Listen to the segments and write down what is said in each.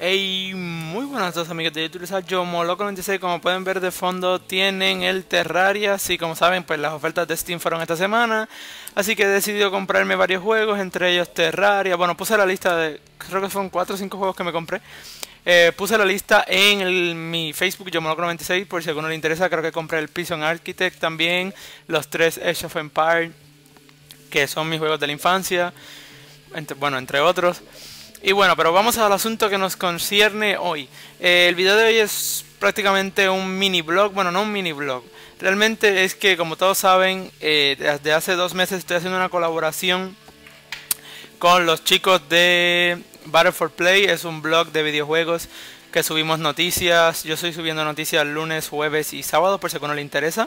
Hey, muy buenas a todos amigos de YouTube, les habla yo Moloco96. Como pueden ver de fondo tienen el Terraria. Sí, como saben, pues las ofertas de Steam fueron esta semana, así que he decidido comprarme varios juegos, entre ellos Terraria. Bueno, puse la lista de, creo que fueron 4 o 5 juegos que me compré. Puse la lista en mi Facebook, yo Moloco96, por si a alguno le interesa. Creo que compré el Prison Architect también, los 3 Age of Empires, que son mis juegos de la infancia, entre otros. Y bueno, pero vamos al asunto que nos concierne hoy. El video de hoy es prácticamente un mini blog, bueno, no un mini blog. Realmente es que, como todos saben, desde hace 2 meses estoy haciendo una colaboración con los chicos de Battle for Play. Es un blog de videojuegos que subimos noticias. Yo estoy subiendo noticias lunes, jueves y sábado, por si a alguno le interesa.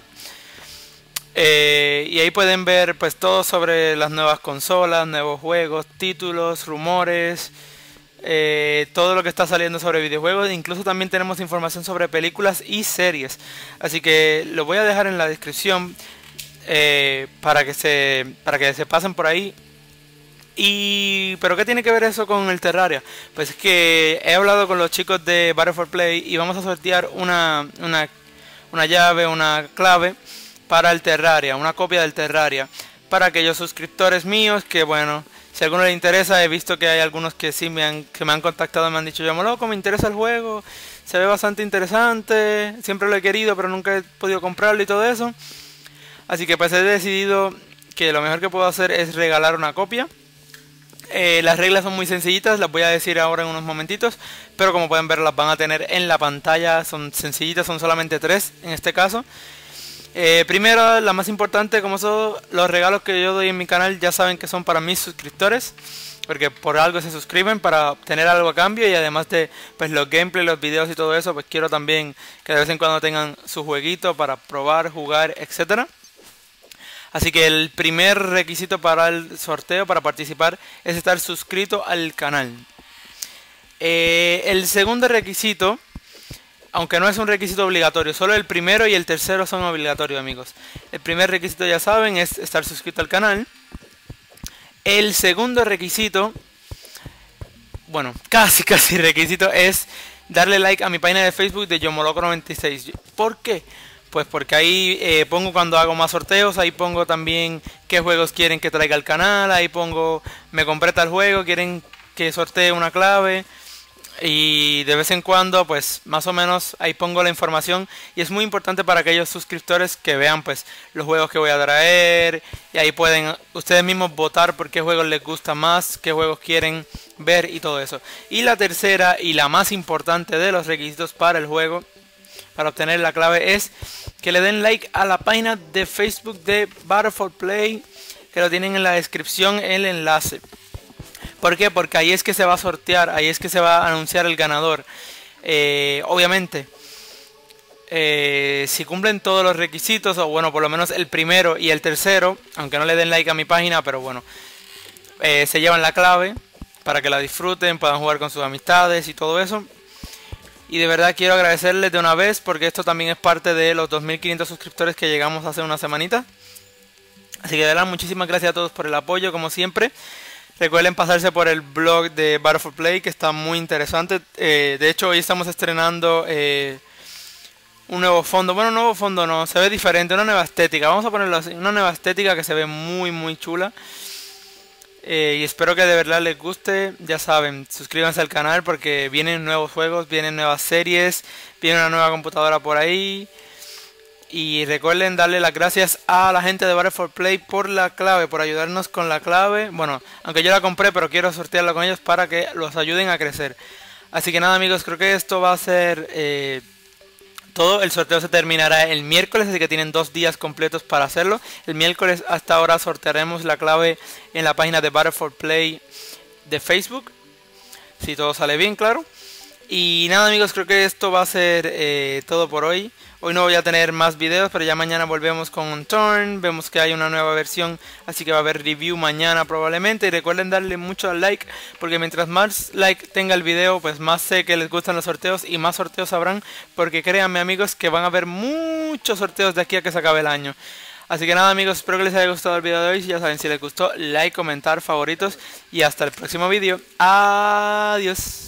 Y ahí pueden ver pues todo sobre las nuevas consolas, nuevos juegos, títulos, rumores, todo lo que está saliendo sobre videojuegos. Incluso también tenemos información sobre películas y series, así que lo voy a dejar en la descripción para que se pasen por ahí. Pero ¿qué tiene que ver eso con el Terraria? Pues es que he hablado con los chicos de Battle for Play y vamos a sortear una llave, una clave para el Terraria, una copia del Terraria, para aquellos suscriptores míos que, bueno, si a alguno le interesa. He visto que hay algunos que sí me han contactado y me han dicho: yo, loco, me interesa el juego, se ve bastante interesante, siempre lo he querido pero nunca he podido comprarlo y todo eso. Así que pues he decidido que lo mejor que puedo hacer es regalar una copia. Las reglas son muy sencillitas, las voy a decir ahora en unos momentitos, pero como pueden ver las van a tener en la pantalla. Son sencillitas, son solamente 3 en este caso. Primero, la más importante, como son los regalos que yo doy en mi canal, ya saben que son para mis suscriptores, porque por algo se suscriben, para obtener algo a cambio. Y además de pues los gameplays, los videos y todo eso, pues quiero también que de vez en cuando tengan su jueguito para probar, jugar, etcétera. Así que el primer requisito para el sorteo, para participar, es estar suscrito al canal. El segundo requisito, aunque no es un requisito obligatorio, solo el primero y el tercero son obligatorios, amigos. El primer requisito, ya saben, es estar suscrito al canal. El segundo requisito, bueno, casi requisito, es darle like a mi página de Facebook de YoMoloco96. ¿Por qué? Pues porque ahí pongo cuando hago más sorteos, ahí pongo también qué juegos quieren que traiga al canal, ahí pongo me compré tal juego, quieren que sortee una clave. Y de vez en cuando pues más o menos ahí pongo la información, y es muy importante para aquellos suscriptores que vean pues los juegos que voy a traer, y ahí pueden ustedes mismos votar por qué juegos les gusta más, qué juegos quieren ver y todo eso. Y la tercera y la más importante de los requisitos para el juego, para obtener la clave, es que le den like a la página de Facebook de Battle for Play, que lo tienen en la descripción el enlace. ¿Por qué? Porque ahí es que se va a sortear, ahí es que se va a anunciar el ganador. Obviamente, si cumplen todos los requisitos, o bueno, por lo menos el primero y el tercero, aunque no le den like a mi página, pero bueno, se llevan la clave para que la disfruten, puedan jugar con sus amistades y todo eso. Y de verdad quiero agradecerles de una vez, porque esto también es parte de los 2500 suscriptores que llegamos hace una semanita. Así que de verdad, muchísimas gracias a todos por el apoyo, como siempre. Recuerden pasarse por el blog de Battle for Play, que está muy interesante. De hecho, hoy estamos estrenando un nuevo fondo. Bueno, un nuevo fondo no, se ve diferente, una nueva estética. Vamos a ponerlo así, una nueva estética que se ve muy chula. Y espero que de verdad les guste. Ya saben, suscríbanse al canal porque vienen nuevos juegos, vienen nuevas series, viene una nueva computadora por ahí. Y recuerden darle las gracias a la gente de Battle for Play por la clave, por ayudarnos con la clave. Bueno, aunque yo la compré, pero quiero sortearla con ellos para que los ayuden a crecer. Así que nada, amigos, creo que esto va a ser todo. El sorteo se terminará el miércoles, así que tienen 2 días completos para hacerlo. El miércoles hasta ahora sortearemos la clave en la página de Battle for Play de Facebook, si todo sale bien, claro. Y nada, amigos, creo que esto va a ser todo por hoy. Hoy no voy a tener más videos, pero ya mañana volvemos con un turn. Vemos que hay una nueva versión, así que va a haber review mañana probablemente. Y recuerden darle mucho al like, porque mientras más like tenga el video, pues más sé que les gustan los sorteos y más sorteos habrán. Porque créanme, amigos, que van a haber muchos sorteos de aquí a que se acabe el año. Así que nada, amigos, espero que les haya gustado el video de hoy. Ya saben, si les gustó, like, comentar, favoritos. Y hasta el próximo video. Adiós.